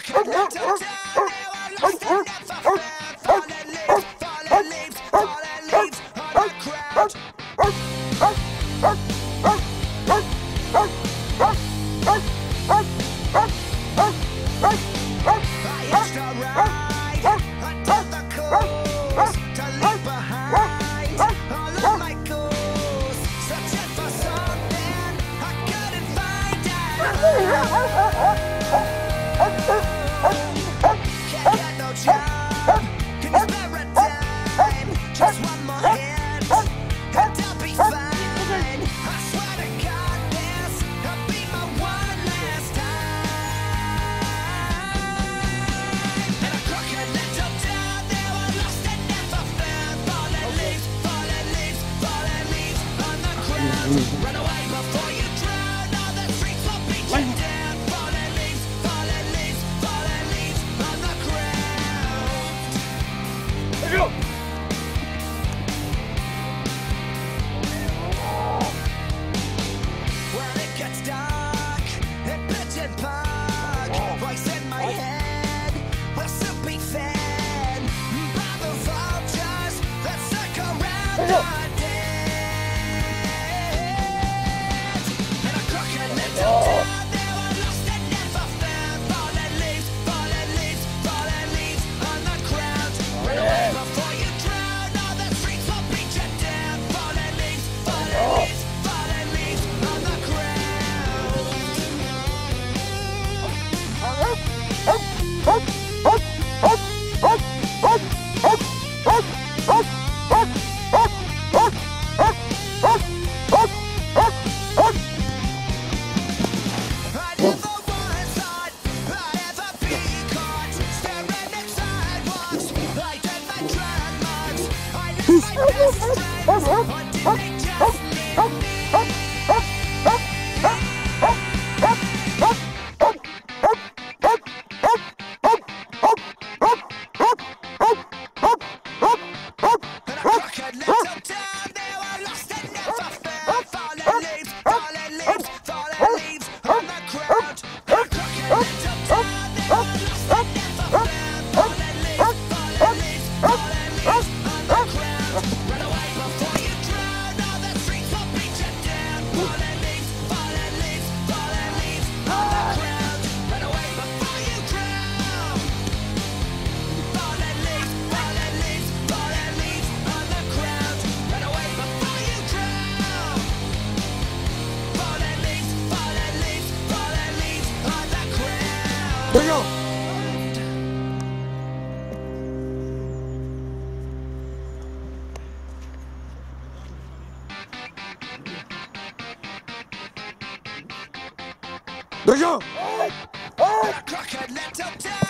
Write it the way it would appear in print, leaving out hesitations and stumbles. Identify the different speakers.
Speaker 1: Run away before you drown. All the streets will beat you down. Fallen leaves, fallen leaves, fallen leaves on the ground. When it gets dark and pitch and park, voice in my head will soon be fed by the vultures that circle around the
Speaker 2: 내가
Speaker 1: Crocodile,